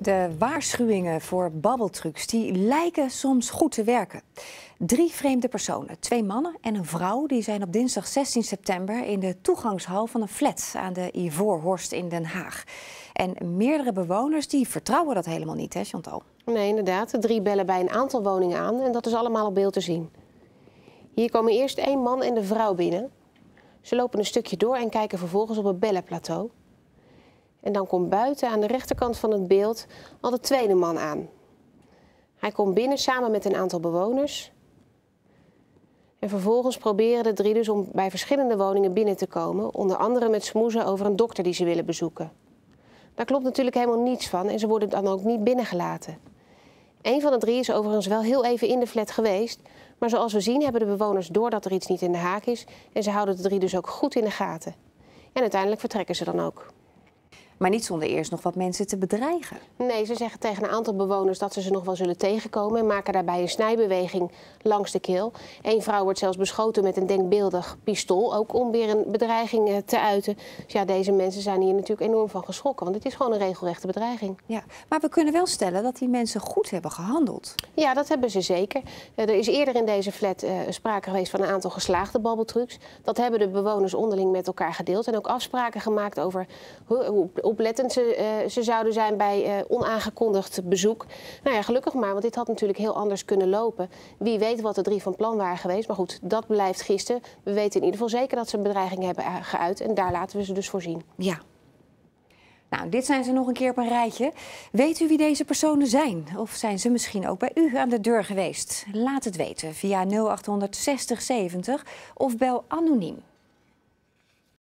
De waarschuwingen voor babbeltrucs die lijken soms goed te werken. 3 vreemde personen, 2 mannen en een vrouw, die zijn op dinsdag 16 september in de toegangshal van een flat aan de Ivoorhorst in Den Haag. En meerdere bewoners die vertrouwen dat helemaal niet, hè Chantal? Nee, inderdaad. De 3 bellen bij een aantal woningen aan en dat is allemaal op beeld te zien. Hier komen eerst 1 man en de vrouw binnen. Ze lopen een stukje door en kijken vervolgens op het bellenplateau. En dan komt buiten aan de rechterkant van het beeld al de tweede man aan. Hij komt binnen samen met een aantal bewoners. En vervolgens proberen de 3 dus om bij verschillende woningen binnen te komen. Onder andere met smoezen over een dokter die ze willen bezoeken. Daar klopt natuurlijk helemaal niets van en ze worden dan ook niet binnengelaten. 1 van de 3 is overigens wel heel even in de flat geweest. Maar zoals we zien hebben de bewoners door dat er iets niet in de haak is. En ze houden de 3 dus ook goed in de gaten. En uiteindelijk vertrekken ze dan ook. Maar niet zonder eerst nog wat mensen te bedreigen. Nee, ze zeggen tegen een aantal bewoners dat ze nog wel zullen tegenkomen en maken daarbij een snijbeweging langs de keel. 1 vrouw wordt zelfs beschoten met een denkbeeldig pistool, ook om weer een bedreiging te uiten. Dus ja, deze mensen zijn hier natuurlijk enorm van geschrokken, want het is gewoon een regelrechte bedreiging. Ja, maar we kunnen wel stellen dat die mensen goed hebben gehandeld. Ja, dat hebben ze zeker. Er is eerder in deze flat sprake geweest van een aantal geslaagde babbeltrucs. Dat hebben de bewoners onderling met elkaar gedeeld en ook afspraken gemaakt over hoe oplettend ze zouden zijn bij onaangekondigd bezoek. Nou ja, gelukkig maar, want dit had natuurlijk heel anders kunnen lopen. Wie weet wat de 3 van plan waren geweest. Maar goed, dat blijft gisten. We weten in ieder geval zeker dat ze een bedreiging hebben geuit. En daar laten we ze dus voor zien. Ja. Nou, dit zijn ze nog een keer op een rijtje. Weet u wie deze personen zijn? Of zijn ze misschien ook bij u aan de deur geweest? Laat het weten via 0800 60 70 of bel anoniem.